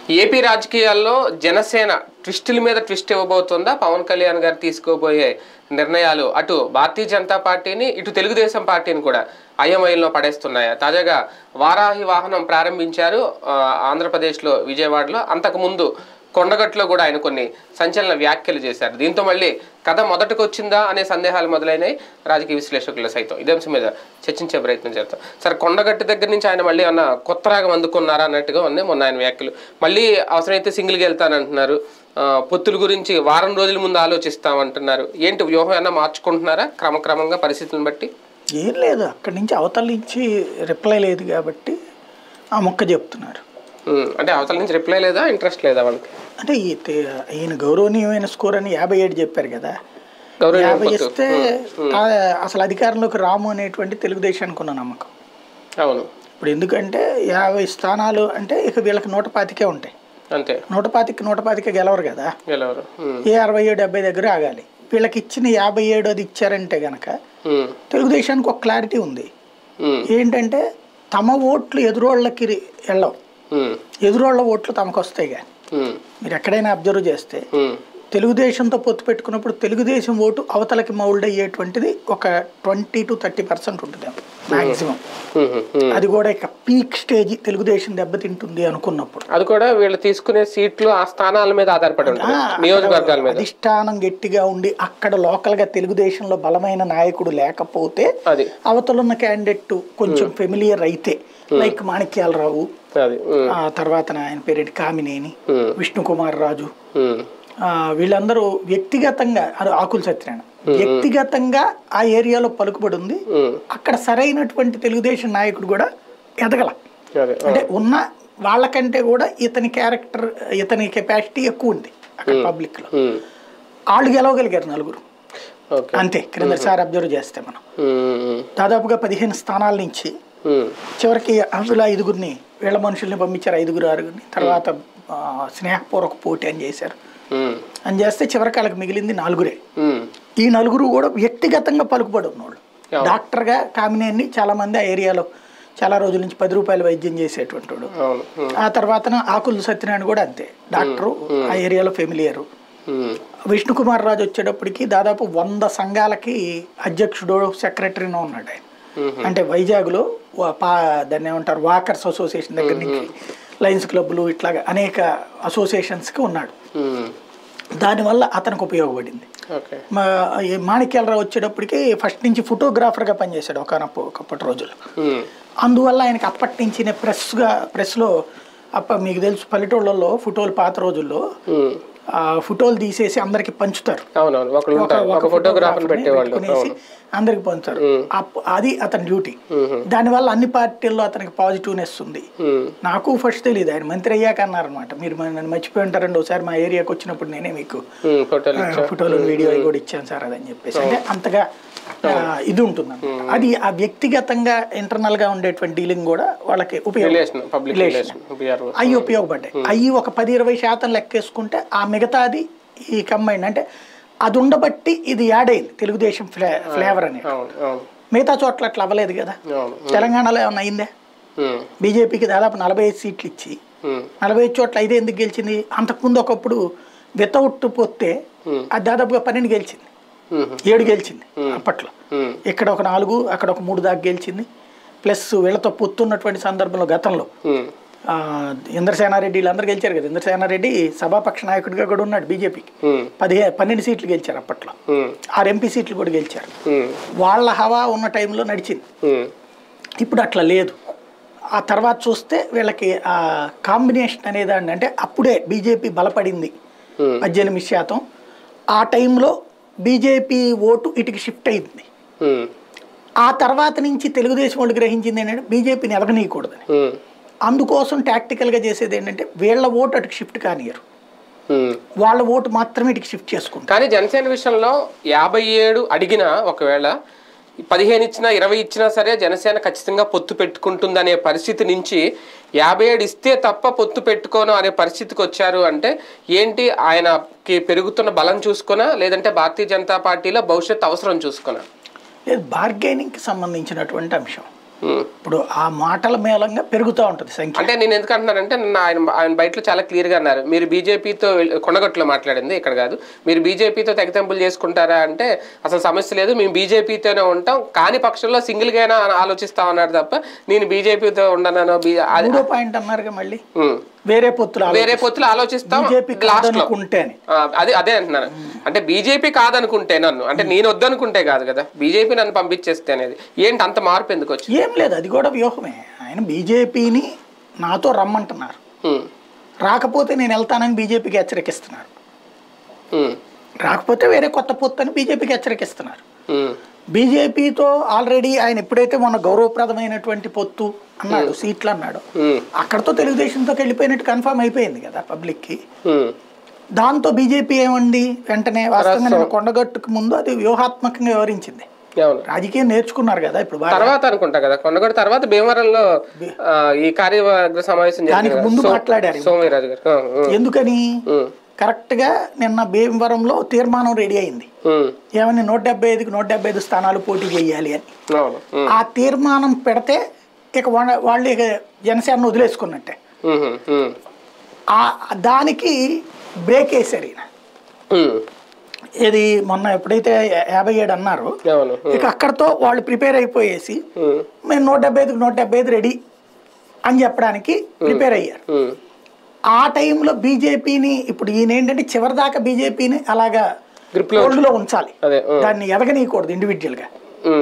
AP రాజకీయాల్లో జనసేన ట్విస్టుల మీద twist ఇవ్వబోతుందా? Pawan Kalyan గారు తీసుకోబోయే నిర్ణయాలు అటు భారతీయ జనతా పార్టీని ఇటు తెలుగుదేశం పార్టీని కూడా అయోమయంలో పడేస్తున్నాయా? తాజాగా వారాహి వాహనం ప్రారంభించారు ఆంధ్రప్రదేశ్లో విజయవాడలో. అంతకుముందు కొండగట్టులో కూడా ఆయన కొన్ని సంచలన వ్యాఖ్యలు చేశారు. దీంతో మళ్ళీ కథ మొదటికి వచ్చిందా అనే సందేహాలు మొదలైనాయి రాజకీయ విశ్లేషకుల సైతం. ఇదే అంశం మీద చర్చించే ప్రయత్నం చేస్తాం. సరే, కొండగట్టు దగ్గర నుంచి ఆయన మళ్ళీ ఏమన్నా కొత్త రాగం అందుకున్నారా అన్నట్టుగా ఉన్నాయి మొన్న ఆయన వ్యాఖ్యలు. మళ్ళీ అవసరమైతే సింగిల్గా వెళ్తానంటున్నారు. పొత్తుల గురించి వారం రోజుల ముందు ఆలోచిస్తామంటున్నారు. ఏంటి వ్యూహం ఏమన్నా మార్చుకుంటున్నారా క్రమక్రమంగా పరిస్థితులను బట్టి? ఏం లేదు, అక్కడి నుంచి అవతల నుంచి రిప్లై లేదు కాబట్టి ఆ మొక్క చెప్తున్నారు. అంటే అవతల నుంచి రిప్లై లేదా, ఇంట్రెస్ట్ లేదా వాళ్ళకి? అంటే ఈయన గౌరవనీయమైన స్కోర్ అని 57 చెప్పారు కదా. 50 ఇస్తే అసలు అధికారంలోకి రాము అనేటువంటి తెలుగుదేశానికి ఉన్న నమ్మకం. అవును. ఇప్పుడు ఎందుకంటే 50 స్థానాలు అంటే ఇక వీళ్ళకి 125 ఉంటాయి. అంతే, 125 గెలవరు కదా. ఏ 67, 70 దగ్గర ఆగాలి. వీళ్ళకి ఇచ్చిన 57 అది ఇచ్చారంటే గనక తెలుగుదేశానికి ఒక క్లారిటీ ఉంది. ఏంటంటే తమ ఓట్లు ఎదురోళ్ళకి వెళ్ళవు, ఎదురోళ్ళ ఓట్లు తమకు వస్తాయి. కానీ మీరు ఎక్కడైనా అబ్జర్వ్ చేస్తే తెలుగుదేశంతో పొత్తు పెట్టుకున్నప్పుడు తెలుగుదేశం ఓటు అవతలకి మౌల్డ్ అయ్యేటువంటిది ఒక 20 to 30% ఉంటుంది మాక్సిమం. అది కూడా ఇక పీక్ స్టేజ్ తెలుగుదేశం దెబ్బతింటుంది అనుకున్నప్పుడు. అది కూడా వీళ్ళు తీసుకునే సీట్లు ఆ స్థానాల మీద ఆధారపడి ఉంటుంది, నియోజకవర్గాల మీద. అధిష్టానం గట్టిగా ఉండి అక్కడ లోకల్ గా తెలుగుదేశంలో బలమైన నాయకుడు లేకపోతే అవతలున్న క్యాండిడేట్ కొంచెం ఫెమిలియర్ అయితే, లైక్ మాణిక్యాలరావు, ఆ తర్వాత ఆయన పేరేంటి కామినేని, విష్ణుకుమార్ రాజు, వీళ్ళందరూ వ్యక్తిగతంగా ఆకుల సత్యనారాయణ వ్యక్తిగతంగా ఆ ఏరియాలో పలుకుబడి ఉంది. అక్కడ సరైనటువంటి తెలుగుదేశం నాయకుడు కూడా ఎదగల. అంటే ఉన్న వాళ్ళకంటే కూడా ఇతని క్యారెక్టర్, ఇతని కెపాసిటీ ఎక్కువ ఉంది అక్కడ పబ్లిక్ లో. వాళ్ళు గెలవగలిగారు 4 అంతే. క్రిందసారి అబ్జర్వ్ చేస్తే మనం దాదాపుగా 15 స్థానాల నుంచి చివరికి అందులో 5గురిని వీళ్ళ మనుషుల్ని పంపించారు, 5, 6. తర్వాత స్నేహపూర్వక పోటీ అని చేశారు. అని చేస్తే చివరికి వాళ్ళకి మిగిలింది 4. ఈ 4 కూడా వ్యక్తిగతంగా పలుకుబడి ఉన్నవాళ్ళు. డాక్టర్గా కామినేని చాలా మంది ఆ ఏరియాలో చాలా రోజుల నుంచి 10 రూపాయల వైద్యం చేసేటువంటి వాడు. ఆ తర్వాత ఆకుల సత్యనారాయణ కూడా అంతే, డాక్టరు, ఆ ఏరియాలో ఫెమిలియరు. విష్ణుకుమార్ రాజు వచ్చేటప్పటికి దాదాపు 100 సంఘాలకి అధ్యక్షుడు, సెక్రటరీనో ఉన్నాడు ఆయన. అంటే వైజాగ్లో దాన్ని ఏమంటారు, వాకర్స్ అసోసియేషన్ దగ్గర నుంచి లయన్స్ క్లబ్లు ఇట్లాగా అనేక అసోసియేషన్స్కి ఉన్నాడు. దానివల్ల అతనికి ఉపయోగపడింది. మాణిక్యాలరావు వచ్చేటప్పటికి ఫస్ట్ నుంచి ఫోటోగ్రాఫర్గా పనిచేశాడు ఒకప్పటి రోజుల్లో. అందువల్ల ఆయనకి అప్పటి నుంచి ప్రెస్లో మీకు తెలుసు పల్లెటూళ్ళలో ఫోటోలు పాత రోజుల్లో ఫోటోలు తీసేసి అందరికి పంచుతారు, అందరికి పంచుతారు. అది అతని డ్యూటీ. దానివల్ల అన్ని పార్టీల్లో అతనికి పాజిటివ్నెస్ ఉంది. నాకు ఫస్ట్ తెలియదు, ఆయన మంత్రి అయ్యాక అన్నారనమాట, మీరు నన్ను మర్చిపోయి ఉంటారండి, ఒకసారి మా ఏరియాకి వచ్చినప్పుడు నేనే మీకు ఫోటోలు వీడియో కూడా ఇచ్చాను సార్ అదని చెప్పేసి. అంటే అంతగా ఇది ఉంటుంది. అది ఆ వ్యక్తిగతంగా ఇంటర్నల్ గా ఉండేటువంటి డీలింగ్ కూడా వాళ్ళకి అవి ఉపయోగపడ్డాయి. అవి ఒక 10-20% లెక్కేసుకుంటే ఆ మిగతాది ఈ కంబైన్ అంటే అది ఉండబట్టి ఇది యాడ్ అయింది తెలుగుదేశం ఫ్లేవర్ అనేది. మిగతా చోట్ల అట్లా అవ్వలేదు కదా. తెలంగాణలో ఏమన్నా అయిందే? బీజేపీకి దాదాపు 45 సీట్లు ఇచ్చి 45 చోట్ల 5 ఎందుకు గెలిచింది? అంతకుముందు ఒకప్పుడు వితౌట్ పోతే అది దాదాపుగా 12 గెలిచింది, 7 గెలిచింది అప్పట్లో. ఇక్కడ ఒక 4, అక్కడ ఒక 3 దాకా గెలిచింది. ప్లస్ వీళ్ళతో పొత్తున్నటువంటి సందర్భంలో గతంలో ఇంద్రసేనారెడ్డి వీళ్ళందరూ గెలిచారు కదా. ఇంద్రసేనారెడ్డి సభాపక్ష నాయకుడిగా కూడా ఉన్నాడు బీజేపీకి. 12 సీట్లు గెలిచారు అప్పట్లో. 6 ఎంపీ సీట్లు కూడా గెలిచారు. వాళ్ళ హవా ఉన్న టైంలో నడిచింది. ఇప్పుడు అట్లా లేదు. ఆ తర్వాత చూస్తే వీళ్ళకి ఆ కాంబినేషన్ అనేదాన్ని, అంటే అప్పుడే బీజేపీ బలపడింది 18%. ఆ టైంలో బీజేపీ ఓటు ఇటుకి షిఫ్ట్ అయింది. ఆ తర్వాత నుంచి తెలుగుదేశం వాళ్ళు గ్రహించింది ఏంటంటే బీజేపీని ఎదగనీయకూడదని. అందుకోసం టాక్టికల్గా చేసేది ఏంటంటే వీళ్ళ ఓటు అటుకు షిఫ్ట్ కానియరు, వాళ్ళ ఓటు మాత్రమే ఇటుకి షిఫ్ట్ చేసుకుంటారు. కానీ జనసేన విషయంలో 57 అడిగినా, ఒకవేళ 15 ఇచ్చినా 20 ఇచ్చినా సరే జనసేన ఖచ్చితంగా పొత్తు పెట్టుకుంటుంది అనే పరిస్థితి నుంచి 57 ఇస్తే తప్ప పొత్తు పెట్టుకోను అనే పరిస్థితికి వచ్చారు. అంటే ఏంటి, ఆయనకి పెరుగుతున్న బలం చూసుకున్నా, లేదంటే భారతీయ జనతా పార్టీలో భవిష్యత్ అవసరం చూసుకున్నా? లేదు, బార్గెనింగ్కి సంబంధించినటువంటి అంశం. ఇప్పుడు ఆ మాటల మేళంగా పెరుగుతూ ఉంటుంది సంఖ్య. అంటే నేను ఎందుకు అంటున్నానంటే ఆయన బయటలో చాలా క్లియర్గా అన్నారు, మీరు బీజేపీతో కొండగట్టులో మాట్లాడింది ఇక్కడ కాదు, మీరు బీజేపీతో తెగతెంపులు చేసుకుంటారా అంటే అసలు సమస్య లేదు, మేము బీజేపీతోనే ఉంటాం, కాని పక్షంలో సింగిల్గా అయినా ఆలోచిస్తాం అన్నారు తప్ప నేను బీజేపీతో ఉండను. మూడో పాయింట్ అన్నారుగా మళ్ళీ వేరే పొత్తులు ఆలోచిస్తాం అదే అంటున్నాను. అంటే బీజేపీ కాదనుకుంటే నన్ను, అంటే నేను వద్దనుకుంటే కాదు కదా, బీజేపీ నన్ను పంపించేస్తే అనేది ఏంటి అంత మార్పు ఎందుకు వచ్చి? ఏం లేదు, అది కూడా వ్యూహమే. ఆయన బీజేపీని నాతో రమ్మంటున్నారు, రాకపోతే నేను వెళ్తానని బీజేపీకి హెచ్చరికిస్తున్నారు, రాకపోతే వేరే కొత్త పొత్తు అని బీజేపీకి హెచ్చరికిస్తున్నారు. బీజేపీతో ఆల్రెడీ ఆయన ఎప్పుడైతే మొన్న గౌరవప్రదమైనటువంటి పొత్తు అన్నాడు, సీట్లు అన్నాడు, అక్కడతో తెలుగుదేశంతో వెళ్ళిపోయినట్టు కన్ఫర్మ్ అయిపోయింది కదా పబ్లిక్ కి. దాంతో బీజేపీ ఏమండి వెంటనే వాస్తవంగా నేను కొండగట్టుకు ముందు అది వ్యూహాత్మకంగా వివరించింది. రాజకీయం నేర్చుకున్నారు కదా ఇప్పుడు తర్వాత అనుకుంటా కదా, కొండగట్టు తర్వాత భీమవరంలో ఈ కార్యవర్గ సమావేశం దానికి ముందు మాట్లాడారు సోమవీరాజు గారు. ఎందుకని కరెక్ట్ గా నిన్న భీమవరంలో తీర్మానం రెడీ అయింది, ఏమని 175కి 175 స్థానాలు పోటీ చేయాలి అని. ఆ తీర్మానం పెడితే ఇక వాళ్ళు ఇక జనసేన వదిలేసుకున్నట్టే. దానికి బ్రేక్ వేసారు ఈయన. ఇది మొన్న ఎప్పుడైతే 57 అన్నారో ఇక అక్కడతో వాళ్ళు ప్రిపేర్ అయిపోయేసి మేము 175కి 175 రెడీ అని చెప్పడానికి ప్రిపేర్ అయ్యారు. ఆ టైంలో బీజేపీని ఇప్పుడు ఈయన ఏంటంటే చివరిదాకా బీజేపీని అలాగా హోల్డ్లో ఉంచాలి, దాన్ని ఎదగనీయకూడదు ఇండివిజువల్ గా,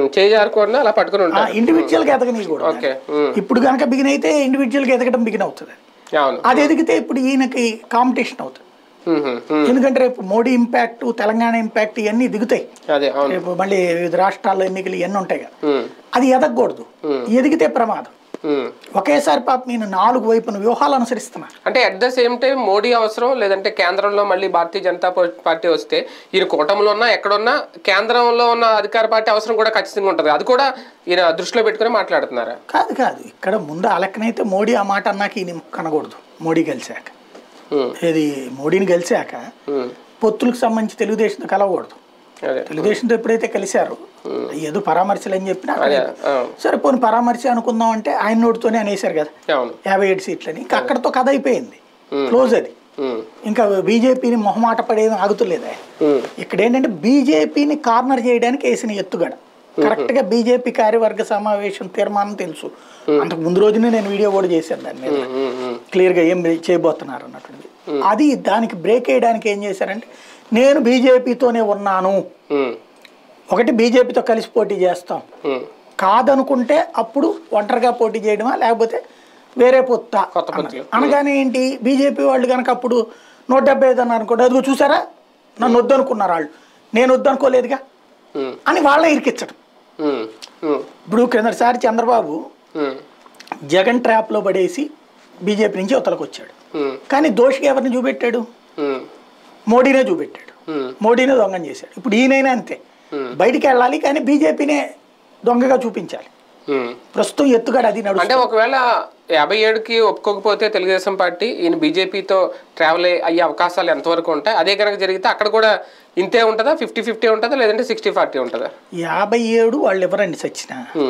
ఇండివిజువల్ గా ఎదగనీయకూడదు. ఇప్పుడు కనుక బిగిన్ అయితే ఇండివిజువల్ గా ఎదగడం బిగిన్ అవుతుంది. అది ఎదిగితే ఇప్పుడు ఈయనకి కాంపిటీషన్ అవుతుంది. ఎందుకంటే రేపు మోడీ ఇంపాక్ట్, తెలంగాణ ఇంపాక్ట్ ఇవన్నీ దిగుతాయి, రేపు మళ్ళీ వివిధ రాష్ట్రాల్లో ఎన్నికలు ఇవన్నీ ఉంటాయి కదా, అది ఎదగకూడదు. ఎదిగితే ప్రమాదం. ఒకేసారి పాపం ఈయన 4 వైపున వ్యూహాలు అనుసరిస్తున్నారు. అంటే at the same time Modi అవసరం, లేదంటే కేంద్రంలో మళ్ళీ భారతీయ జనతా పార్టీ వస్తే ఈయన కూటమిలో ఉన్నా ఎక్కడున్నా కేంద్రంలో ఉన్న అధికార పార్టీ అవసరం కూడా ఖచ్చితంగా ఉంటుంది. అది కూడా ఈయన దృష్టిలో పెట్టుకుని మాట్లాడుతున్నారా? కాదు ఇక్కడ ముందు ఆ లెక్కనైతే మోడీ ఆ మాట అన్నాక ఈయన కనకూడదు. మోడీ గెలిచాక, ఏది మోడీని గెలిచాక పొత్తులకు సంబంధించి తెలుగుదేశంతో కలవకూడదు. తెలుగుదేశంతో ఎప్పుడైతే కలిశారు ఏదో పరామర్శలు అని చెప్పినా సరే పోనీ పరామర్శ అనుకుందాం అంటే ఆయన నోటితోనే అనేసారు కదా 57 సీట్లని. ఇంకా అక్కడతో కథ అయిపోయింది, క్లోజ్. అది ఇంకా బీజేపీని మొహమాట పడేది ఆగుతులేదు. ఇక్కడ ఏంటంటే బీజేపీని కార్నర్ చేయడానికి వేసిన ఎత్తుగడ. కరెక్ట్ గా బీజేపీ కార్యవర్గ సమావేశం తీర్మానం తెలుసు, అంతకు ముందు రోజునే నేను వీడియో కూడా చేశాను దాని మీద క్లియర్ గా ఏం చేయబోతున్నారు అన్నటువంటిది. అది దానికి బ్రేక్ వేయడానికి ఏం చేశారంటే నేను బీజేపీతోనే ఉన్నాను, ఒకటి బీజేపీతో కలిసి పోటీ చేస్తాం, కాదనుకుంటే అప్పుడు ఒంటరిగా పోటీ చేయడమా లేకపోతే వేరే పొత్తా అనగానే ఏంటి, బీజేపీ వాళ్ళు కనుక అప్పుడు 175 అన్నారు అనుకోండి, అదిగో చూసారా నన్ను వద్దనుకున్నారు వాళ్ళు, నేను వద్దనుకోలేదుగా అని వాళ్ళ ఇరికిచ్చడం. ఇప్పుడు క్రిందటిసారి చంద్రబాబు జగన్ ట్రాప్లో పడేసి బీజేపీ నుంచి అవతలకు వచ్చాడు, కానీ దోషిగా ఎవరిని చూపెట్టాడు? మోడీనే చూపెట్టాడు, మోడీనే దొంగం చేశాడు. ఇప్పుడు ఈయనైనా అంతే, బయటికి వెళ్ళాలి కానీ బీజేపీనే దొంగగా చూపించాలి. ప్రస్తుతం ఎత్తుగడ అది నడుస్తుంది. అంటే ఒకవేళ 57కి ఒప్పుకోకపోతే తెలుగుదేశం పార్టీ ఈయన బీజేపీతో ట్రావెల్ అయ్యే అవకాశాలు ఎంతవరకు ఉంటాయి? అదే కనుక జరిగితే అక్కడ కూడా ఇంతే ఉంటుందా, 50-50 ఉంటుందా, లేదంటే 60-40 ఉంటుందా? 57 వాళ్ళు ఎవరండి సచ్చిన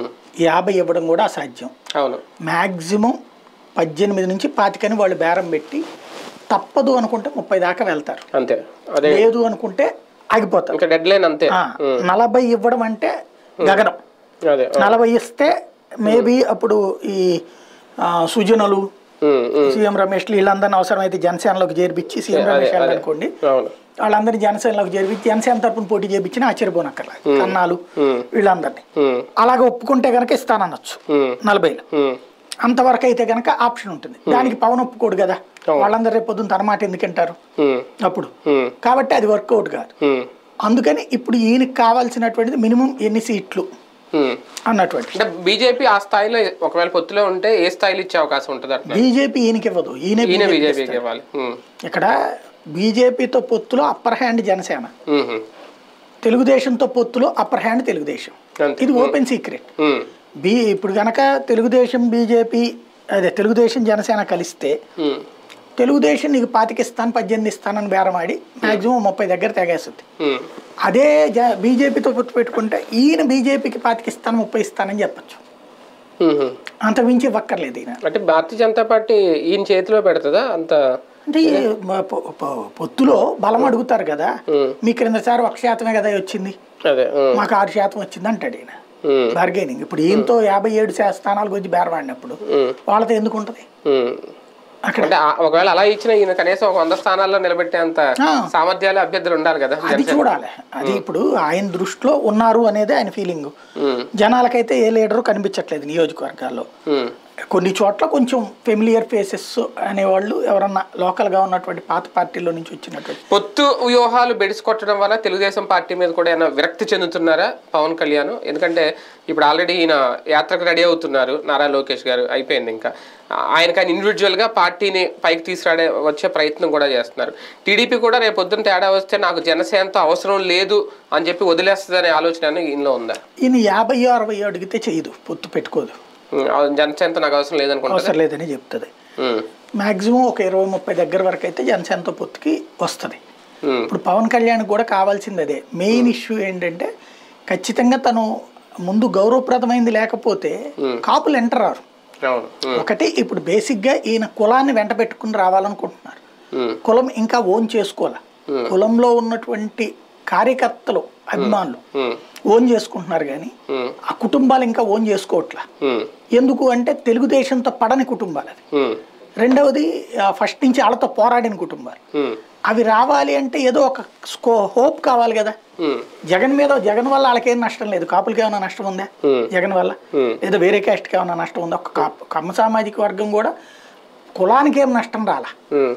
50 ఇవ్వడం కూడా అసాధ్యం. అవును, మ్యాక్సిమం 18 నుంచి 25 వాళ్ళు బేరం పెట్టి తప్పదు అనుకుంటే 30 దాకా వెళ్తారు, అంతే. లేదు అనుకుంటే ఆగిపోతారు, డెడ్ లైన్ అంతే. 40 ఇవ్వడం అంటే గగనం. 40 ఇస్తే మేబీ అప్పుడు ఈ సుజనులు, సీఎం రమేష్ వీళ్ళందరినీ అవసరమైతే జనసేనలోకి చేర్పించి, సీఎం రమేష్ అనుకోండి వాళ్ళందరినీ జనసేనలోకి చేర్పించి జనసేన తరపున పోటీ చేయించినా ఆశ్చర్యపోనక్కర్లా, కన్నాలు వీళ్ళందరినీ అలాగే ఒప్పుకుంటే కనుక ఇస్తాననొచ్చు 40లో. అంతవరకు అయితే కనుక ఆప్షన్ ఉంటుంది. దానికి పవన్ ఒప్పుకోడు కదా, వాళ్ళందరూ రేపు పొద్దున్న తన మాట ఎందుకంటారు అప్పుడు, కాబట్టి అది వర్కౌట్ కాదు. అందుకని ఇప్పుడు ఈయనకి కావాల్సినటువంటిది మినిమం ఎన్ని సీట్లు అన్నటువంటి. బీజేపీ ఆ స్థాయిలో ఒకవేళ పొత్తులో ఉంటే ఏ స్థాయిలో ఇచ్చే అవకాశం ఉంటుంది? బీజేపీ ఈయనకి ఇవ్వదు, ఈయన బీజేపీకి ఇవ్వాలి. ఇక్కడ బీజేపీతో పొత్తులో అప్పర్ హ్యాండ్ జనసేన, తెలుగుదేశంతో పొత్తులో అప్పర్ హ్యాండ్ తెలుగుదేశం. ఇది ఓపెన్ సీక్రెట్. ఇప్పుడు కనుక తెలుగుదేశం బీజేపీ అదే తెలుగుదేశం జనసేన కలిస్తే తెలుగుదేశం నీకు 25 ఇస్తాను 18 ఇస్తానని బేరమాడి మాక్సిమం 30 దగ్గర తెగేస్తుంది. అదే బీజేపీతో పొత్తు పెట్టుకుంటే ఈయన బీజేపీకి 25 ఇస్తాను 30 ఇస్తానని చెప్పచ్చు. అంతమించి ఇవ్వక్కర్లేదు ఈయన. అంటే భారతీయ జనతా పార్టీ ఈయన చేతిలో పెడుతుందా అంత? అంటే పొత్తులో బలం అడుగుతారు కదా, మీకు క్రిందసారి 1% కదా వచ్చింది, మాకు 6% వచ్చింది అంటాడు ఈయన. బార్గెనింగ్ ఇప్పుడు ఈయనతో 57 స్థానాల గురించి బేరవాడినప్పుడు వాళ్ళతో ఎందుకు ఉంటది అక్కడ? ఒకవేళ అలా ఇచ్చిన ఈయన కనీసం 100 స్థానాల్లో నిలబెట్టేంత సామర్థ్యాలు అభ్యర్థులు ఉండాలి కదా, అది చూడాలి. అది ఇప్పుడు ఆయన దృష్టిలో ఉన్నారు అనేది ఆయన ఫీలింగ్. జనాలకైతే ఏ లీడరు కనిపించట్లేదు నియోజకవర్గాల్లో. కొన్ని చోట్ల కొంచెం ఫెమిలియర్ ఫేసెస్ అనేవాళ్ళు ఎవరన్నా లోకల్గా ఉన్నటువంటి పాత పార్టీలో నుంచి వచ్చినటువంటి పొత్తు వ్యూహాలు బెడిసికొట్టడం వల్ల తెలుగుదేశం పార్టీ మీద కూడా ఏమైనా విరక్తి చెందుతున్నారా పవన్ కళ్యాణ్? ఎందుకంటే ఇప్పుడు ఆల్రెడీ ఈయన యాత్రకు రెడీ అవుతున్నారు, నారా లోకేష్ గారు అయిపోయింది, ఇంకా ఆయనకి ఇండివిజువల్గా పార్టీని పైకి వచ్చే ప్రయత్నం కూడా చేస్తున్నారు. టీడీపీ కూడా రేపు పొద్దున్న తేడా వస్తే నాకు జనసేనతో అవసరం లేదు అని చెప్పి వదిలేస్తుంది అనే ఆలోచన ఈయనలో ఉందా? ఈయన 50-60 అడిగితే చేయదు, పొత్తు పెట్టుకోదు. జనసేనతో నాకు అవసరం లేదనుకుంటా, అవసరం లేదని చెప్తుంది. మాక్సిమం ఒక 20-30 దగ్గర వరకు అయితే జనసేనతో పొత్తుకి వస్తుంది. ఇప్పుడు పవన్ కళ్యాణ్ కూడా కావాల్సింది అదే. మెయిన్ ఇష్యూ ఏంటంటే ఖచ్చితంగా తను ముందు గౌరవప్రదమైంది లేకపోతే కాపులు ఎంటర్ రారు. ఒకటి ఇప్పుడు బేసిక్గా ఈయన కులాన్ని వెంట పెట్టుకుని రావాలనుకుంటున్నారు. కులం ఇంకా ఓన్ చేసుకోవాలి. కులంలో ఉన్నటువంటి కార్యకర్తలు అభిమానులు ఓన్ చేసుకుంటున్నారు కానీ ఆ కుటుంబాలు ఇంకా ఓన్ చేసుకోవట్లా. ఎందుకు అంటే తెలుగుదేశంతో పడని కుటుంబాలు అది. రెండవది ఫస్ట్ నుంచి వాళ్ళతో పోరాడిన కుటుంబాలు. అవి రావాలి అంటే ఏదో ఒక హోప్ కావాలి కదా. జగన్ వల్ల వాళ్ళకేం నష్టం లేదు, కాపులకి ఏమైనా నష్టం ఉందా జగన్ వల్ల? లేదా వేరే క్యాస్ట్కి ఏమైనా నష్టం ఉందా? ఒక కమ్మ సామాజిక వర్గం కూడా కులానికి ఏం నష్టం రాలా.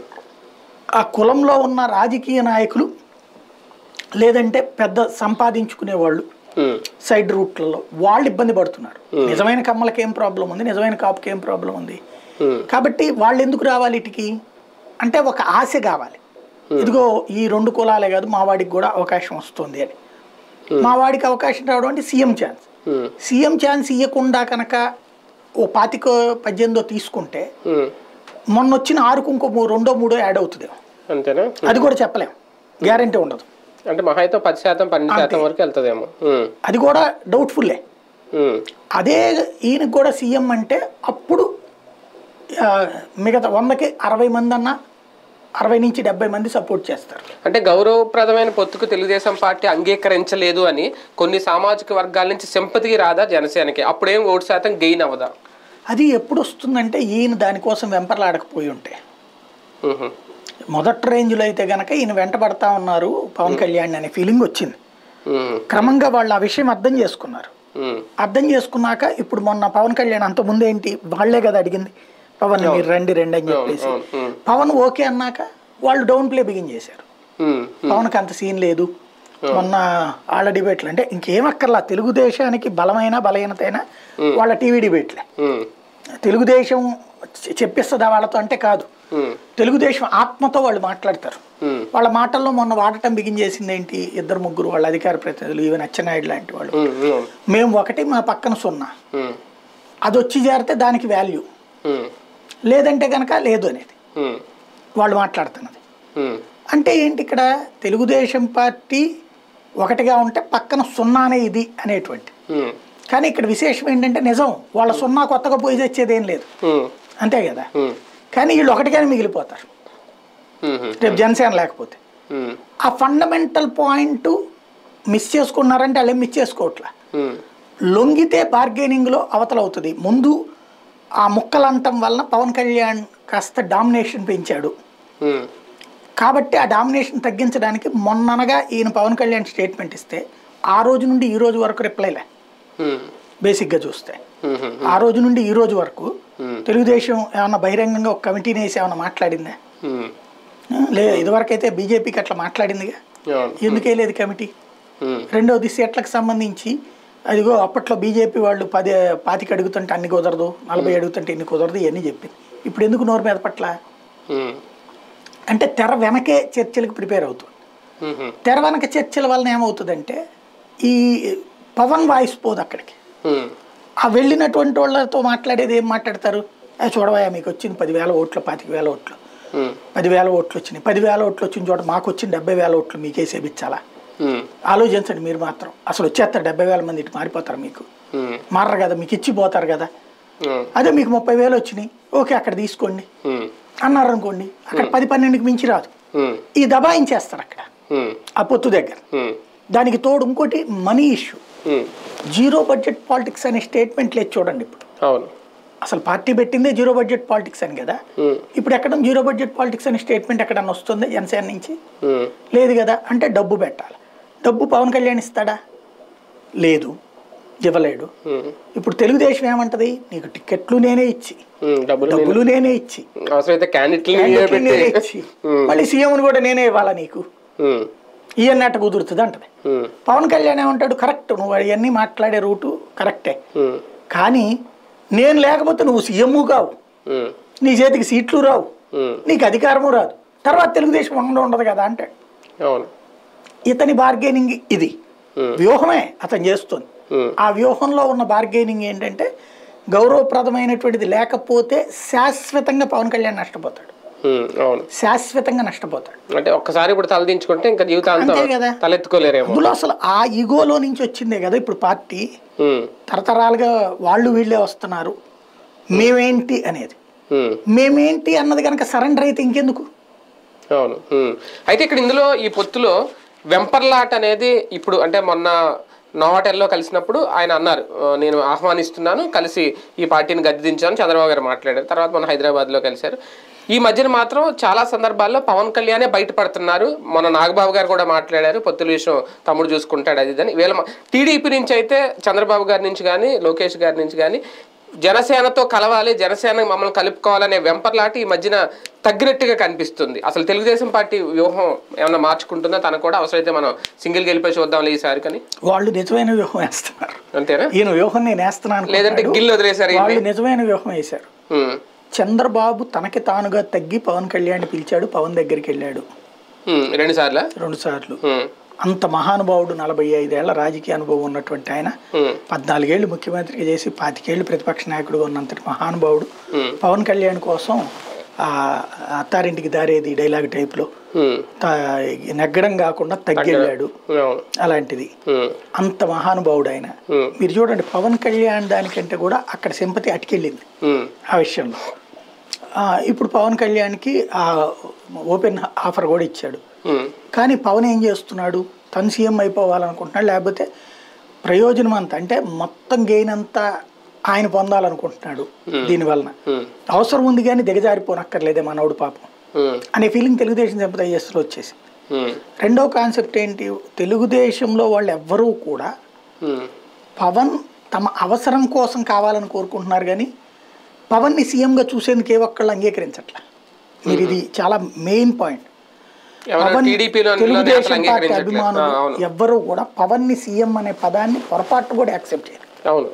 ఆ కులంలో ఉన్న రాజకీయ నాయకులు లేదంటే పెద్ద సంపాదించుకునే వాళ్ళు సైడ్ రూట్లలో వాళ్ళు ఇబ్బంది పడుతున్నారు. నిజమైన కమ్మలకి ఏం ప్రాబ్లం ఉంది, నిజమైన కాపుకి ఏం ప్రాబ్లం ఉంది? కాబట్టి వాళ్ళు ఎందుకు రావాలి ఇటుకి అంటే ఒక ఆశ కావాలి. ఇదిగో ఈ 2 కులాలే కాదు మా వాడికి కూడా అవకాశం వస్తుంది అని. మా వాడికి అవకాశం రావడం అంటే సీఎం ఛాన్స్ ఇవ్వకుండా కనుక ఓ 25-18 తీసుకుంటే మొన్న వచ్చిన 6కు ఇంకో 2-3 యాడ్ అవుతుంది. అది కూడా చెప్పలేము, గ్యారంటీ ఉండదు. అంటే మహా అయితే 10%, 12% వరకు వెళ్తుందేమో, అది కూడా డౌట్ఫుల్లే. అదే ఈయనకు కూడా సీఎం అంటే అప్పుడు మిగతా 100కి 60 మంది అన్నా 60 నుంచి 70 మంది సపోర్ట్ చేస్తారు. అంటే గౌరవప్రదమైన పొత్తుకు తెలుగుదేశం పార్టీ అంగీకరించలేదు అని కొన్ని సామాజిక వర్గాల నుంచి సింపతి రాదా జనసేనకి? అప్పుడేం ఓటు శాతం గెయిన్ అవ్వదా? అది ఎప్పుడు వస్తుందంటే ఈయన దానికోసం వెంపర్లాడకపోయి ఉంటే. మొదటి రేంజ్లో అయితే గనక ఈయన వెంటబడతా ఉన్నారు పవన్ కళ్యాణ్ అనే ఫీలింగ్ వచ్చింది. క్రమంగా వాళ్ళు ఆ విషయం అర్థం చేసుకున్నారు. అర్థం చేసుకున్నాక ఇప్పుడు మొన్న పవన్ కళ్యాణ్ అంత ముందేంటి వాళ్ళే కదా అడిగింది పవన్ మీరు రండి అని చెప్పేసి. పవన్ ఓకే అన్నాక వాళ్ళు డౌన్ ప్లే బిగిన్ చేశారు. పవన్కి అంత సీన్ లేదు. మొన్న వాళ్ళ డిబేట్లు అంటే ఇంకేమక్కర్లా, తెలుగుదేశానికి బలహీనత అయినా వాళ్ళ టీవీ డిబేట్లే. తెలుగుదేశం చెప్పిస్తుందా వాళ్ళతో అంటే కాదు, తెలుగుదేశం ఆత్మతో వాళ్ళు మాట్లాడతారు. వాళ్ళ మాటల్లో మొన్న వాడటం బిగిన్ చేసింది ఏంటి, 2-3 వాళ్ళ అధికార ప్రతినిధులు, ఈవెన్ అచ్చెన్నాయుడు లాంటి వాళ్ళు, మేము ఒకటి మా పక్కన 0, అది వచ్చి చేరితే దానికి వాల్యూ, లేదంటే కనుక లేదు అనేది వాళ్ళు మాట్లాడుతున్నది. అంటే ఏంటి ఇక్కడ తెలుగుదేశం పార్టీ ఒకటిగా ఉంటే పక్కన 0 ఇది అనేటువంటి. కానీ ఇక్కడ విశేషం ఏంటంటే నిజం వాళ్ళ 0 కొత్తగా పోయి తెచ్చేదేం లేదు, అంతే కదా. కానీ వీళ్ళు ఒకటిగానే మిగిలిపోతారు రేపు జనసేన లేకపోతే. ఆ ఫండమెంటల్ పాయింట్ మిస్ చేసుకున్నారంటే వాళ్ళు ఏం మిస్ చేసుకోవట్లా. లొంగితే బార్గెనింగ్లో అవతల అవుతుంది. ముందు ఆ ముక్కలంటం వలన పవన్ కళ్యాణ్ కాస్త డామినేషన్ పెంచాడు కాబట్టి ఆ డామినేషన్ తగ్గించడానికి మొన్ననగా ఈయన పవన్ కళ్యాణ్ స్టేట్మెంట్ ఇస్తే ఆ రోజు నుండి ఈ రోజు వరకు రిప్లైలే. బేసిక్గా చూస్తే ఆ రోజు నుండి ఈ రోజు వరకు తెలుగుదేశం ఏమన్నా బహిరంగంగా ఒక కమిటీని వేసి ఏమన్నా మాట్లాడిందా? లేదు. ఇదివరకైతే బీజేపీకి అట్లా మాట్లాడిందిగా, ఎందుకే లేదు కమిటీ. రెండవది సీట్లకు సంబంధించి అదిగో అప్పట్లో బీజేపీ వాళ్ళు 25 అడుగుతుంటే అన్ని కుదరదు, 40 అడుగుతుంటే ఇన్ని కుదరదు, ఇవన్నీ చెప్పింది. ఇప్పుడు ఎందుకు నోరు మీద పట్ల అంటే తెర వెనకే చర్చలకు ప్రిపేర్ అవుతుంది. తెర వెనక చర్చల వలన ఏమవుతుందంటే ఈ పవన్ వాయిస్ పోదు అక్కడికి. ఆ వెళ్ళినటువంటి వాళ్ళతో మాట్లాడేది ఏం మాట్లాడతారు, చూడవయా మీకు వచ్చింది 10,000 ఓట్లు, 25,000 ఓట్లు, 10,000 ఓట్లు వచ్చినాయి, 10,000 ఓట్లు వచ్చిన చోట మాకు వచ్చిన 70,000 ఓట్లు మీకేసేపించాలా? ఆలోచించండి మీరు మాత్రం. అసలు వచ్చేస్తారు 70,000 మంది ఇటు మారిపోతారు, మీకు మారరు కదా, మీకు ఇచ్చిపోతారు కదా, అదే మీకు 30,000 వచ్చినాయి, ఓకే అక్కడ తీసుకోండి అన్నారు అనుకోండి, అక్కడ 10-12కి మించి రాదు. ఈ దబాయించేస్తారు అక్కడ ఆ పొత్తు దగ్గర. దానికి తోడు ఇంకోటి money issue. Zero budget politics అనే స్టేట్మెంట్ లేదు చూడండి ఇప్పుడు. అసలు పార్టీ పెట్టిందే జీరో బడ్జెట్ పాలిటిక్స్ అని కదా. ఇప్పుడు ఎక్కడ జీరో బడ్జెట్ పాలిటిక్స్ అనే స్టేట్మెంట్ ఎక్కడన్నా వస్తుంది జనసేన నుంచి? లేదు కదా. అంటే డబ్బు పెట్టాలి. డబ్బు పవన్ కళ్యాణ్ ఇస్తాడా? లేదు, ఇవ్వలేడు. ఇప్పుడు తెలుగుదేశం ఏమంటది, నీకు టికెట్లు నేనే ఇచ్చి, డబ్బులు నేనే ఇచ్చి, మళ్ళీ సీఎంను కూడా నేనే ఇవ్వాలా నీకు, ఇవన్నట్టు కుదురుతుంది అంటది. పవన్ కళ్యాణ్ ఏమంటాడు, కరెక్ట్, నువ్వు అవన్నీ మాట్లాడే రూటు కరెక్టే, కానీ నేను లేకపోతే నువ్వు సీఎం కావు, నీ చేతికి సీట్లు రావు, నీకు అధికారము రాదు, తర్వాత తెలుగుదేశం ఉండదు కదా అంటాడు. ఇతని బార్గెనింగ్ ఇది వ్యూహమే అతను చేస్తుంది. ఆ వ్యూహంలో ఉన్న బార్గెనింగ్ ఏంటంటే గౌరవప్రదమైనటువంటిది లేకపోతే శాశ్వతంగా పవన్ కళ్యాణ్ నష్టపోతాడు, శాశ్వతంగా నష్టపోతాడు. అంటే ఒక్కసారి ఇప్పుడు తలదించుకుంటే ఇంకా జీవితాంతం తలెత్తుకోలేరేమో. అందులో అసలు ఆ ఈగోలో నుంచి వచ్చిందే కదా ఇప్పుడు పార్టీ. తరతరాలుగా వాళ్ళు వీళ్ళే వస్తున్నారు, మేమేంటి అనేది, మేమేంటి అన్నది కనుక సరెండర్ అయితే ఇంకెందుకు. అవును. అయితే ఇక్కడ ఇందులో ఈ పొత్తులో వెంపర్లాట్ అనేది ఇప్పుడు అంటే మొన్న నోవాటెల్లో కలిసినప్పుడు ఆయన అన్నారు, నేను ఆహ్వానిస్తున్నాను, కలిసి ఈ పార్టీని గద్దెదించాను చంద్రబాబు గారు మాట్లాడారు. తర్వాత మన హైదరాబాద్లో కలిశారు. ఈ మధ్యన మాత్రం చాలా సందర్భాల్లో పవన్ కళ్యాణే బయటపడుతున్నారు. మన నాగబాబు గారు కూడా మాట్లాడారు, పొత్తుల విషయం తమ్ముడు చూసుకుంటాడు అది అని. వీళ్ళ టీడీపీ నుంచి అయితే చంద్రబాబు గారి నుంచి కానీ లోకేష్ గారి నుంచి కానీ జనసేనతో కలవాలి, జనసేన మమ్మల్ని కలుపుకోవాలనే వెంపర్లాటి ఈ మధ్యన తగ్గినట్టుగా కనిపిస్తుంది. అసలు తెలుగుదేశం పార్టీ వ్యూహం ఏమన్నా మార్చుకుంటుందా? తనకు కూడా అవసరమైతే మనం సింగిల్ గెలిపి చూద్దాం ఈసారి కానీ. వాళ్ళు నిజమైన వ్యూహం వేస్తున్నారు అంతేనా? ఈయన వ్యూహం నేను వేస్తున్నాను లేదంటే గిల్లు వదిలేశారు. వాళ్ళు నిజమైన వ్యూహం వేశారు. చంద్రబాబు తనకి తానుగా తగ్గి పవన్ కళ్యాణ్ పిలిచాడు, పవన్ దగ్గరికి వెళ్ళాడు 2 సార్లు. అంత మహానుభావుడు, 45 ఏళ్ల రాజకీయ అనుభవం ఉన్నటువంటి ఆయన, 14 ఏళ్ళు ముఖ్యమంత్రిగా చేసి 25 ఏళ్ళు ప్రతిపక్ష నాయకుడుగా ఉన్నంతటి మహానుభావుడు పవన్ కళ్యాణ్ కోసం అత్తారింటికి దారేది డైలాగ్ టైప్ లో నెగ్గడం కాకుండా తగ్గెళ్ళాడు. అలాంటిది అంత మహానుభావుడు ఆయన. మీరు చూడండి, పవన్ కళ్యాణ్ దానికంటే కూడా అక్కడ సింపతి అటుకెళ్ళింది ఆ విషయంలో. ఇప్పుడు పవన్ కళ్యాణ్కి ఆ ఓపెన్ ఆఫర్ కూడా ఇచ్చాడు. కానీ పవన్ ఏం చేస్తున్నాడు, తను సీఎం అయిపోవాలనుకుంటున్నాడు, లేకపోతే ప్రయోజనం అంతా అంటే మొత్తం గెయిన్ అంతా ఆయన పొందాలనుకుంటున్నాడు. దీనివలన అవసరం ఉంది కానీ దిగజారిపోనక్కర్లేదే మనోడు పాపం అనే ఫీలింగ్ తెలుగుదేశం సింపథైజర్స్లో వచ్చేసి. రెండో కాన్సెప్ట్ ఏంటి, తెలుగుదేశంలో వాళ్ళు ఎవ్వరూ కూడా పవన్ తమ అవసరం కోసం కావాలని కోరుకుంటున్నారు, కానీ పవన్ని సీఎంగా చూసేందుకు ఏ ఒక్కళ్ళు అంగీకరించట్లా. మీరు ఇది చాలా మెయిన్ పాయింట్. తెలుగుదేశం పార్టీ అభిమానులు ఎవ్వరూ కూడా పవన్ ని సీఎం అనే పదాన్ని పొరపాటు కూడా యాక్సెప్ట్ చేయరు.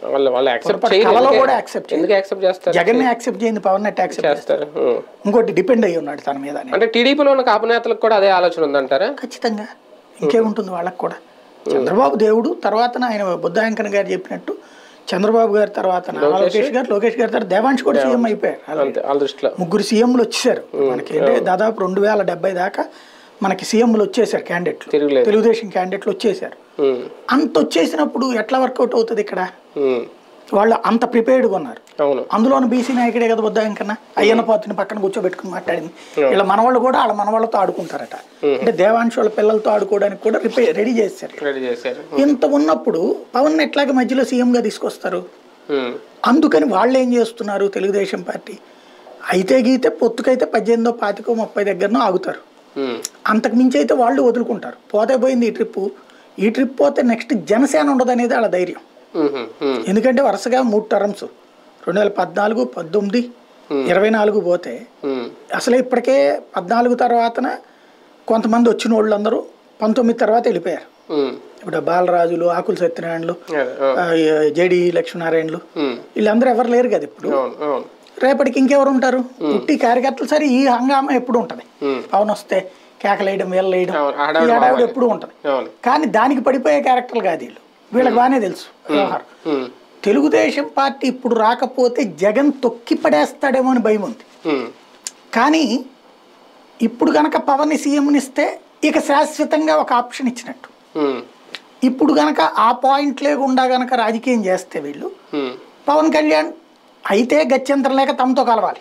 జగన్ యాక్సెప్ట్ చేయండి, పవన్ యాక్సెప్ట్ చేస్తారు. ఇంకోటి డిపెండ్ అయ్యి ఉన్నాడు తన మీద. అంటే టీడీపీలో ఉన్న కాపు నేతలకు కూడా అదే ఆలోచన ఉందంటారా? ఖచ్చితంగా, ఇంకేముంటుంది వాళ్ళకి కూడా. చంద్రబాబు దేవుడు, తర్వాత ఆయన బుద్ధాంకన్ గారు చెప్పినట్టు చంద్రబాబు గారి తర్వాత లోకేష్ గారు తర్వాత దేవాంశ్ కూడా సీఎం అయిపోయారు. 3 సీఎంలు వచ్చేసారు మనకి. దాదాపు 2070 దాకా మనకి సీఎంలు వచ్చేసారు, క్యాండిడేట్లు, తెలుగుదేశం క్యాండిడేట్లు వచ్చేసారు. అంత వచ్చేసినప్పుడు ఎట్లా వర్కౌట్ అవుతుంది ఇక్కడ? వాళ్ళు అంత ప్రిపేర్డ్గా ఉన్నారు. అందులోని బీసీ నాయకుడే కదా బుద్ధాంకన్న, అయ్యన్న పాత్రని పక్కన కూర్చోబెట్టుకుని మాట్లాడింది. ఇలా మనవాళ్ళు కూడా వాళ్ళ మనవాళ్ళతో ఆడుకుంటారట. అంటే దేవాంశ్ వాళ్ళ పిల్లలతో ఆడుకోవడానికి కూడా రెడీ చేశారు. ఇంత ఉన్నప్పుడు పవన్ ఎట్లాగా మధ్యలో సీఎంగా తీసుకొస్తారు? అందుకని వాళ్ళు ఏం చేస్తున్నారు, తెలుగుదేశం పార్టీ అయితే గీతే పొత్తుకైతే 18, 25, 30 దగ్గరనో ఆగుతారు. అంతకు మించి అయితే వాళ్ళు వదులుకుంటారు. పోతే పోయింది ఈ ట్రిప్ పోతే నెక్స్ట్ జనసేన ఉండదు అనేది వాళ్ళ ధైర్యం. ఎందుకంటే వరుసగా 3 టర్మ్స్ 2014, 19, 24 పోతే అసలు ఇప్పటికే 14 తర్వాతన కొంతమంది వచ్చిన వాళ్ళందరూ 19 తర్వాత వెళ్ళిపోయారు. ఇప్పుడు బాలరాజులు, ఆకుల సత్యనారాయణలు, జేడి లక్ష్మీనారాయణలు వీళ్ళందరూ ఎవరు లేరు కదా ఇప్పుడు. రేపటికి ఇంకెవరు ఉంటారు? పుట్టి కార్యకర్తలు. సరే, ఈ హంగామా ఎప్పుడు ఉంటది, పవన్ వస్తే కేకలేయడం, వీళ్ళేయడం, ఈ హడావుడు ఎప్పుడు ఉంటది. కానీ దానికి పడిపోయే క్యారెక్టర్లు కాదు వీళ్ళు. వీళ్ళకి బాగానే తెలుసు వ్యవహారం. తెలుగుదేశం పార్టీ ఇప్పుడు రాకపోతే జగన్ తొక్కి పడేస్తాడేమో అని భయం ఉంది. కానీ ఇప్పుడు గనక పవన్ సీఎంని ఇస్తే ఇక శాశ్వతంగా ఒక ఆప్షన్ ఇచ్చినట్టు. ఇప్పుడు గనక ఆ పాయింట్ లేకుండా గనక రాజకీయం చేస్తే వీళ్ళు, పవన్ కళ్యాణ్ అయితే గత్యంతరం లేక తమతో కలవాలి,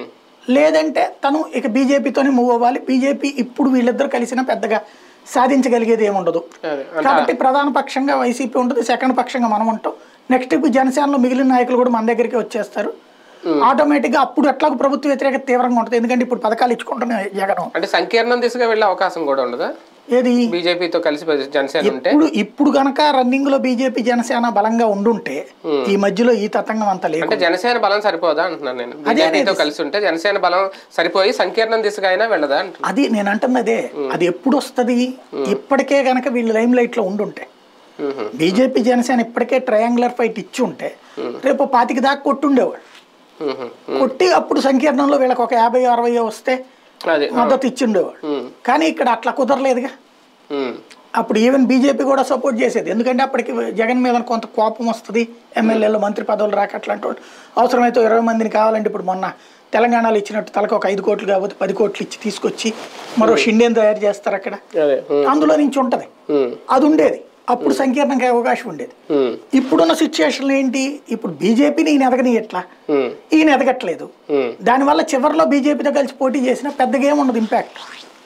లేదంటే తను ఇక బీజేపీతోనే మూవ్ అవ్వాలి. బీజేపీ ఇప్పుడు వీళ్ళిద్దరు కలిసినా పెద్దగా సాధించగలిగేది ఏముండదు. కాబట్టి ప్రధాన పక్షంగా వైసీపీ ఉంటుంది, సెకండ్ పక్షంగా మనం ఉంటాం. నెక్స్ట్ ఇప్పుడు జనసేనలో మిగిలిన నాయకులు కూడా మన దగ్గరికి వచ్చేస్తారు. ఆటోమేటిక్గా అప్పుడు ఎట్లాగో ప్రభుత్వ వ్యతిరేకత తీవ్రంగా ఉంటుంది. ఎందుకంటే ఇప్పుడు పథకాలు ఇచ్చుకుంటున్నాయి జగన్. అంటే సంకీర్ణం దిశగా వెళ్ళే అవకాశం కూడా ఉండదా ఏది బీజేపీతో కలిసి జనసేన ఉంటే? ఇప్పుడు గనక రన్నింగ్ లో బీజేపీ జనసేన బలంగా ఉండుంటే ఈ మధ్యలో ఈ తతంగం అంతా లేదు. అంటే జనసేన బలం సరిపోదా అంటున్నాను నేను. బీజేపీతో కలిసి ఉంటే జనసేన బలం సరిపోయి సంకీర్ణం దిశగా అయినా వెళ్ళదా అంటున్నా. అది నేను అంటున్నదే. అది ఎప్పుడు వస్తుంది? ఇప్పటికే గనక వీళ్ళు లైమ్ లైట్ లో ఉండుంటే, బీజేపీ జనసేన ఇప్పటికే ట్రయాంగులర్ ఫైట్ ఇచ్చి ఉంటే రేపు 25 దాకా కొట్టుండేవాడు. కొట్టి అప్పుడు సంకీర్ణంలో వీళ్ళకి ఒక 50-60 వస్తే మద్దతు ఇచ్చిండేవాడు. కానీ ఇక్కడ అట్లా కుదరలేదుగా. అప్పుడు ఈవెన్ బీజేపీ కూడా సపోర్ట్ చేసేది. ఎందుకంటే అప్పటికి జగన్ మీద కొంత కోపం వస్తుంది, ఎమ్మెల్యేలు మంత్రి పదవులు రాక అట్లాంటి అవసరమైతే 20 మందిని కావాలంటే ఇప్పుడు మొన్న తెలంగాణలో ఇచ్చినట్టు తలకు ఒక 5 కోట్లు కాబట్టి 10 కోట్లు ఇచ్చి తీసుకొచ్చి మరో షిండేని తయారు చేస్తారు అక్కడ. అందులో నుంచి ఉంటది, అది ఉండేది. అప్పుడు సంకీర్ణంగా అవకాశం ఉండేది. ఇప్పుడున్న సిచ్యువేషన్ ఏంటి? ఇప్పుడు బీజేపీని ఈయన ఎదగని ఎట్లా, ఈయన ఎదగట్లేదు. దానివల్ల చివరిలో బీజేపీతో కలిసి పోటీ చేసినా పెద్దగా ఏముండదు ఇంపాక్ట్.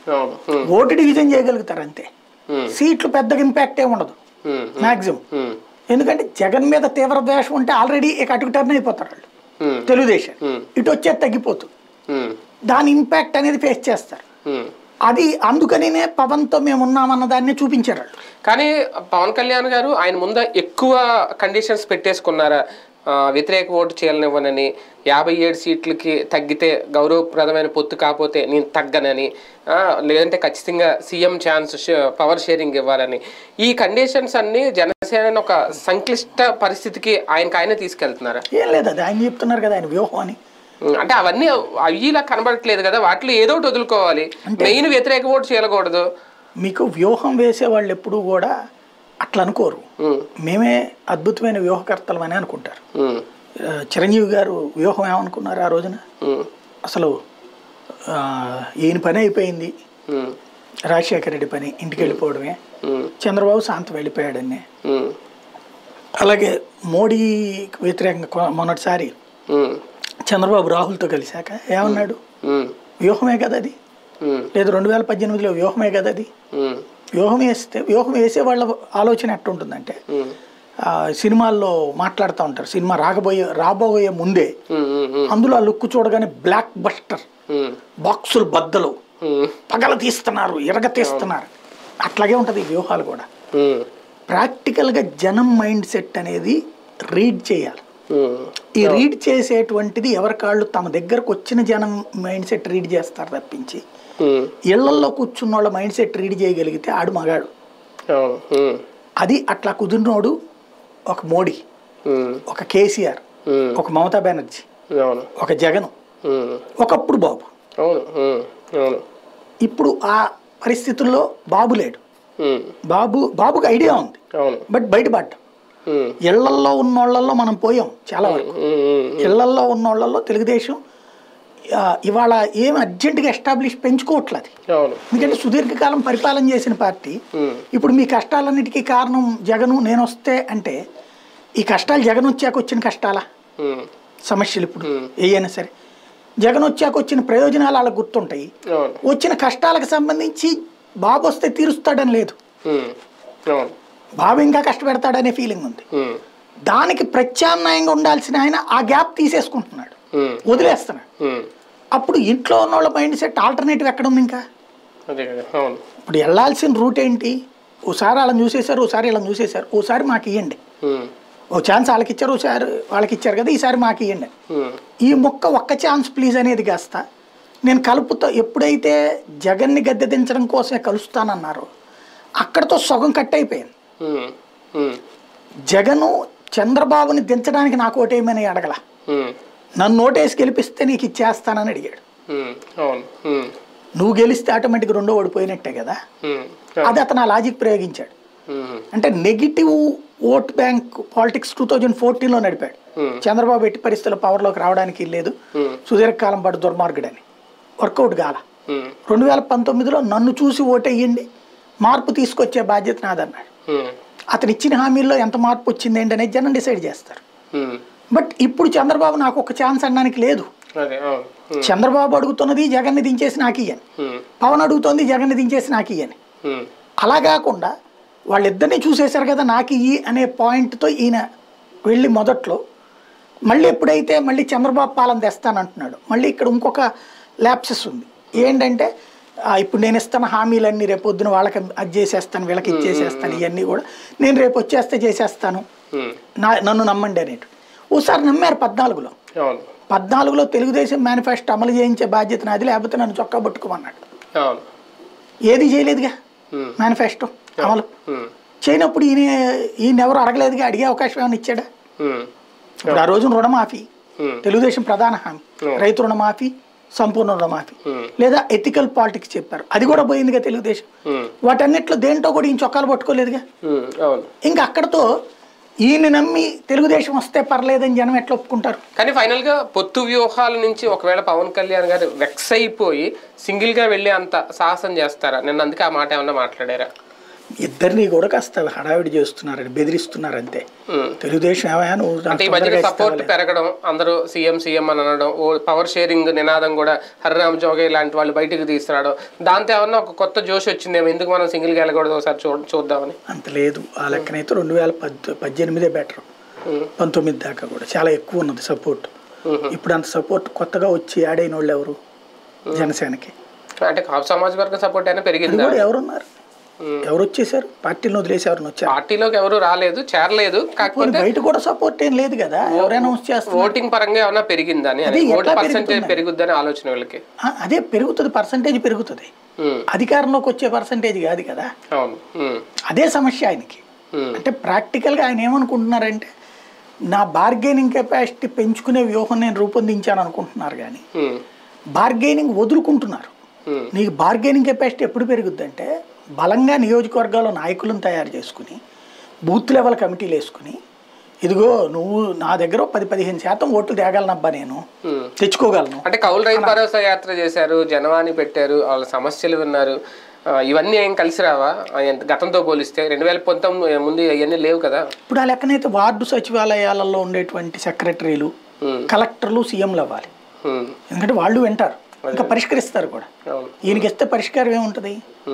ఓటు డివిజన్ చేయగలుగుతారు అంతే, సీట్లు పెద్దగా ఇంపాక్ట్ ఏమి ఉండదు మాక్సిమం. ఎందుకంటే జగన్ మీద తీవ్ర ద్వేషం ఉంటే ఆల్రెడీ ఇక అటుకు టర్న్ అయిపోతారు వాళ్ళు. తెలుగుదేశం ఇటు వచ్చేది తగ్గిపోతుంది, దాని ఇంపాక్ట్ అనేది ఫేస్ చేస్తారు. అది అందుకనినే పవన్తో మేము ఉన్నామన్న దాన్ని చూపించారు. కానీ పవన్ కళ్యాణ్ గారు ఆయన ముందు ఎక్కువ కండిషన్స్ పెట్టేసుకున్నారా? వ్యతిరేక ఓటు చేయాలనివ్వనని, 57 సీట్లకి తగ్గితే గౌరవప్రదమైన పొత్తు కాకపోతే నేను తగ్గనని, లేదంటే ఖచ్చితంగా సీఎం ఛాన్స్ పవర్ షేరింగ్ ఇవ్వాలని, ఈ కండిషన్స్ అన్ని జనసేన ఒక సంక్లిష్ట పరిస్థితికి ఆయనే తీసుకెళ్తున్నారా? ఏం లేదు, అది ఆయన చెప్తున్నారు కదా ఆయన వ్యూహం అని. అంటే అవన్నీ అయ్యిలా కనబడట్లేదు కదా, వాటిలో ఏదో ఒకటి వదులుకోవాలి. మెయిన్ వ్యతిరేక ఓటు చేయకూడదు. మీకు వ్యూహం వేసే వాళ్ళు ఎప్పుడు కూడా అట్లా అనుకోరు. మేమే అద్భుతమైన వ్యూహకర్తలం అని అనుకుంటారు. చిరంజీవి గారు వ్యూహం ఏమనుకున్నారు ఆ రోజున? అసలు ఈయన పని అయిపోయింది, రాజశేఖర రెడ్డి పని ఇంటికి వెళ్ళిపోవడమే, చంద్రబాబు శాంతం వెళ్ళిపోయాడని. అలాగే మోడీకి వ్యతిరేకంగా మొన్నటిసారి చంద్రబాబు రాహుల్తో కలిశాక ఏమన్నాడు? వ్యూహమే కదా అది, లేదు 2018లో వ్యూహమే కదా అది. వ్యూహం వేసే వాళ్ళ ఆలోచన ఎట్టుంటుందంటే, సినిమాల్లో మాట్లాడుతూ ఉంటారు, సినిమా రాబోయే ముందే అందులో ఆ లుక్ చూడగానే బ్లాక్ బస్టర్, బాక్సులు బద్దలు పగల తీస్తున్నారు, ఎరగ తీస్తున్నారు, అట్లాగే ఉంటుంది ఈ వ్యూహాలు కూడా. ప్రాక్టికల్గా జనం మైండ్ సెట్ అనేది రీడ్ చేయాలి. ఈ రీడ్ చేసేటువంటిది ఎవరికాళ్ళు తమ దగ్గరకు వచ్చిన జనం మైండ్ సెట్ రీడ్ చేస్తారు తప్పించి, ఇళ్లల్లో కూర్చున్న వాళ్ళ మైండ్ సెట్ రీడ్ చేయగలిగితే ఆడు మగాడు. అది అట్లా కుదిరినోడు ఒక మోడీ, ఒక కేసీఆర్, ఒక మమతా బెనర్జీ, ఒక జగన్, ఒకప్పుడు బాబు. ఇప్పుడు ఆ పరిస్థితుల్లో బాబు లేడు. బాబుకి ఐడియా ఉంది, బట్ బయటపడ్డాం. ఇళ్లల్లో ఉన్నోళ్లలో మనం పోయాం చాలా వరకు. ఇళ్లల్లో ఉన్నోళ్లలో తెలుగుదేశం ఇవాళ ఏం అర్జెంటుగా ఎస్టాబ్లిష్ పెంచుకోవట్లేదు. ఎందుకంటే సుదీర్ఘకాలం పరిపాలన చేసిన పార్టీ. ఇప్పుడు మీ కష్టాలన్నిటికీ కారణం జగను, నేను వస్తే అంటే ఈ కష్టాలు జగన్ వచ్చాక వచ్చిన కష్టాలా? సమస్యలు ఇప్పుడు ఏయైనా సరే జగన్ వచ్చాక వచ్చిన ప్రయోజనాలు వాళ్ళకి గుర్తుంటాయి. వచ్చిన కష్టాలకు సంబంధించి బాబు వస్తే తీరుస్తాడని లేదు, బాబు ఇంకా కష్టపెడతాడనే ఫీలింగ్ ఉంది. దానికి ప్రత్యామ్నాయంగా ఉండాల్సిన ఆయన ఆ గ్యాప్ తీసేసుకుంటున్నాడు, వదిలేస్తున్నాడు. అప్పుడు ఇంట్లో ఉన్న వాళ్ళ మైండ్ సెట్ ఆల్టర్నేటివ్ ఎక్కడ ఉంది? ఇంకా ఇప్పుడు వెళ్ళాల్సిన రూట్ ఏంటి? ఓసారి వాళ్ళని చూసేశారు, ఓసారి వీళ్ళని చూసేశారు, ఓసారి మాకు ఇవ్వండి, ఓ ఛాన్స్ వాళ్ళకి ఇచ్చారు, ఓసారి వాళ్ళకి ఇచ్చారు కదా, ఈసారి మాకు ఇవ్వండి. ఈ ఒక్క ఛాన్స్ ప్లీజ్ అనేది కాస్త నేను కలుపుతో ఎప్పుడైతే జగన్ని గద్దె దించడం కోసమే కలుస్తానన్నారో అక్కడతో సగం కట్ అయిపోయింది. జగను చంద్రబాబుని దించడానికి నాకు ఓటేయమని అడగల, నన్ను ఓటేసి గెలిపిస్తే నీకు ఇచ్చేస్తానని అడిగాడు. నువ్వు గెలిస్తే ఆటోమేటిక్ రెండో ఓడిపోయినట్టే కదా. అది అతను ఆ లాజిక్ ప్రయోగించాడు. అంటే నెగిటివ్ ఓట్ బ్యాంక్ పాలిటిక్స్ 2014లో నడిపాడు. చంద్రబాబు ఎట్టి పరిస్థితుల్లో పవర్లోకి రావడానికి లేదు, సుదీర్ఘకాలం పాటు దుర్మార్గుడని. వర్కౌట్ కాల. 2019లో నన్ను చూసి ఓటేయండి, మార్పు తీసుకొచ్చే బాధ్యత నాదన్నాడు. అతను ఇచ్చిన హామీల్లో ఎంత మార్పు వచ్చింది ఏంటి అనేది జనం డిసైడ్ చేస్తారు. బట్ ఇప్పుడు చంద్రబాబు నాకు ఒక ఛాన్స్ అనడానికి లేదు. చంద్రబాబు అడుగుతున్నది జగన్ని దించేసి నాకు ఇయ్యని, పవన్ అడుగుతోంది జగన్ని దించేసి నాకు ఇయ్యని. అలా కాకుండా వాళ్ళిద్దరిని చూసేశారు కదా నాకు ఇయ్యి అనే పాయింట్తో ఈయన వెళ్ళి మొదట్లో మళ్ళీ ఎప్పుడైతే మళ్ళీ చంద్రబాబు పాలన తెస్తానంటున్నాడు, మళ్ళీ ఇక్కడ ఇంకొక ల్యాప్సెస్ ఉంది. ఏంటంటే ఇప్పుడు నేను ఇస్తాను హామీలన్నీ రేపు పొద్దున వాళ్ళకి అది చేసేస్తాను, వీళ్ళకి ఇచ్చేసేస్తాను, ఇవన్నీ కూడా నేను రేపు వచ్చేస్తే చేసేస్తాను, నన్ను నమ్మండి అనేటు. ఓసారి నమ్మారు 14లో. 14లో తెలుగుదేశం మేనిఫెస్టో అమలు చేయించే బాధ్యత నాది, లేకపోతే నన్ను చొక్కా పట్టుకోమన్నాడు. ఏది చేయలేదుగా మేనిఫెస్టో అమలు చేయనప్పుడు ఈయన ఎవరు అడగలేదుగా, అడిగే అవకాశం ఏమైనా ఇచ్చాడా? ఇప్పుడు ఆ రోజున రుణమాఫీ తెలుగుదేశం ప్రధాన హామీ, రైతు రుణమాఫీ, సంపూర్ణ రుణమాఫీ, లేదా ఎథికల్ పాలిటిక్స్ చెప్పారు, అది కూడా పోయిందిగా తెలుగుదేశం. వాటన్నిట్లో దేంట్లో కూడా ఈయన చొక్కాలు పట్టుకోలేదుగా. ఇంకా అక్కడతో ఈయన నమ్మి తెలుగుదేశం వస్తే పర్లేదని జనం ఎట్లా ఒప్పుకుంటారు? కానీ ఫైనల్ గా పొత్తు వ్యూహాల నుంచి ఒకవేళ పవన్ కళ్యాణ్ గారు వెక్స్ అయిపోయి సింగిల్ గా వెళ్ళి అంత సాహసం చేస్తారా? నిన్న అందుకే ఆ మాట ఏమన్నా మాట్లాడారా? ఇద్దరిని కూడా కాస్త హడావిడి చేస్తున్నారని బెదిరిస్తున్నారు అంతే. తెలుగుదేశం సపోర్ట్ పెరగడం, అందరూ సీఎం సీఎం అని అనడం, పవర్ షేరింగ్ నినాదం కూడా హరిరామ్ జోగే లాంటి వాళ్ళు బయటకు తీసుకురావడం, దాంతో ఏమన్నా ఒక కొత్త జోష్ వచ్చిందేమో, ఎందుకు మనం సింగిల్ గా వెళ్ళకూడదు ఒకసారి చూద్దామని. అంత లేదు, ఆ లెక్కనైతే 2018 బెటర్, 19 దాకా కూడా చాలా ఎక్కువ ఉన్నది సపోర్ట్. ఇప్పుడు అంత సపోర్ట్ కొత్తగా వచ్చి యాడ్ అయిన వాళ్ళు ఎవరు? జనసేనకి అంటే కాపు సమాజ్ వర్గం సపోర్ట్ అయినా పెరిగింది. ఎవరున్నారు? ఎవరు వచ్చేసారు? పార్టీలో వదిలేసి ఎవరిని వచ్చారు? పార్టీలోకి ఎవరు రాలేదు, చేరలేదు. కాకపోతే బయట కూడా సపోర్ట్ ఏం లేదు కదా, ఎవరైనా చేస్తారు. ఓటింగ్ పరంగా ఏమన్నా పెరిగిందని, పర్సెంటేజ్ పెరుగుద్దని ఆలోచన వాళ్ళకి. అదే పెరుగుతుంది, పర్సెంటేజ్ పెరుగుతుంది, అధికారంలోకి వచ్చే పర్సెంటేజ్ కాదు కదా. అదే సమస్య ఆయనకి. అంటే ప్రాక్టికల్గా ఆయన ఏమనుకుంటున్నారంటే నా బార్గెనింగ్ కెపాసిటీ పెంచుకునే వ్యూహం నేను రూపొందించాను అనుకుంటున్నారు, కానీ బార్గెనింగ్ వదులుకుంటున్నారు. నీకు బార్గెనింగ్ కెపాసిటీ ఎప్పుడు పెరుగుద్ది అంటే బలంగా నియోజకవర్గాల్లో నాయకులను తయారు చేసుకుని బూత్ లెవెల్ కమిటీలు వేసుకుని, ఇదిగో నువ్వు నా దగ్గర 10-15% ఓట్లు తేగలనబ్బా, నేను తెచ్చుకోగలను. అంటే కౌలు రైతు భరోసా యాత్ర చేశారు, జనవాణి పెట్టారు, వాళ్ళ సమస్యలు విన్నారు, ఇవన్నీ ఏం కలిసి రావా గతంతో పోలిస్తే? 2019 ముందు ఇవన్నీ లేవు కదా. ఇప్పుడు ఆ లెక్కనైతే వార్డు సచివాలయాలలో ఉండేటువంటి సెక్రటరీలు, కలెక్టర్లు సీఎంలు అవ్వాలి. ఎందుకంటే వాళ్ళు వింటారు, ఇంకా పరిష్కరిస్తారు కూడా. ఈయనకి ఇస్తే పరిష్కారం ఏముంటది?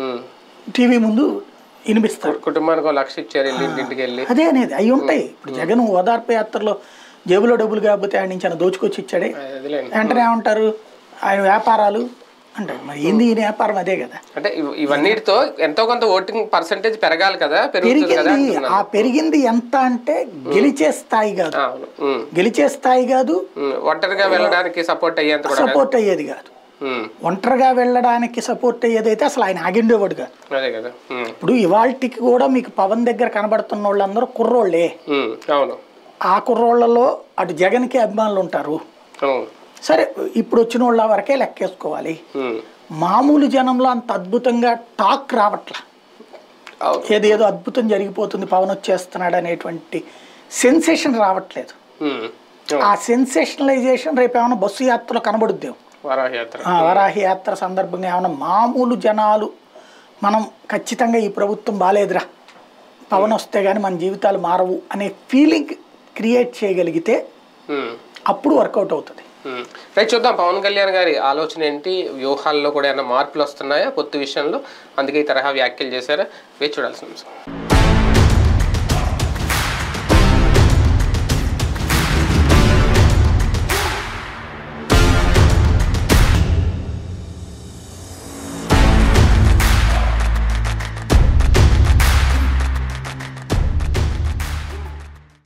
టీవీ ముందు వినిపిస్తారు, కుటుంబానికి 1 లక్ష ఇచ్చారు, ఇంటికి వెళ్ళి అదే అనేది అవి ఉంటాయి. ఇప్పుడు జగన్ ఓదార్పు యాత్రలో జేబులో డబ్బులు కాకపోతే ఆయన నుంచి ఆయన దోచుకొచ్చి ఇచ్చాడే, వెంటనే ఏమంటారు ఆయన వ్యాపారాలు అంటారు. మరి ఏంది ఈయన వ్యాపారం? అదే కదా. అంటే ఇవన్నిటితో ఎంతో కొంత ఓటింగ్ పర్సెంటేజ్ పెరగాలి కదా. పెరిగింది, ఆ పెరిగింది ఎంత అంటే గెలిచే స్థాయి కాదు, గెలిచే స్థాయి కాదు, ఒంటరిగా వెళ్ళడానికి సపోర్ట్ అయ్యేది కాదు. ఒంటరిగా వెళ్ళడానికి సపోర్ట్ అయ్యేదైతే అసలు ఆయన ఆగిండేవాడు కాదు. ఇప్పుడు ఇవాళకి కూడా మీకు పవన్ దగ్గర కనబడుతున్న వాళ్ళందరూ కుర్రోళ్లే. ఆ కుర్రోళ్లలో అటు జగన్కి అభిమానులు ఉంటారు. సరే, ఇప్పుడు వచ్చిన వాళ్ళ వరకే లెక్కేసుకోవాలి. మామూలు జనంలో అంత అద్భుతంగా టాక్ రావట్లా, ఏదో అద్భుతం జరిగిపోతుంది పవన్ వచ్చేస్తున్నాడు అనేటువంటి సెన్సేషన్ రావట్లేదు. ఆ సెన్సేషనలైజేషన్ రేపు ఏమైనా బస్సు యాత్రలో కనబడుద్దేమో, వరాహి యాత్ర సందర్భంగా ఏమైనా మామూలు జనాలు మనం ఖచ్చితంగా ఈ ప్రభుత్వం బాలేదురా, పవన్ వస్తే కానీ మన జీవితాలు మారవు అనే ఫీలింగ్ క్రియేట్ చేయగలిగితే అప్పుడు వర్కౌట్ అవుతుంది. రైట్, చూద్దాం పవన్ కళ్యాణ్ గారి ఆలోచన ఏంటి, వ్యూహాల్లో కూడా ఏమైనా మార్పులు వస్తున్నాయా పొత్తు విషయంలో, అందుకే ఈ తరహా వ్యాఖ్యలు చేశారా, వేచి చూడాల్సిన అంశం.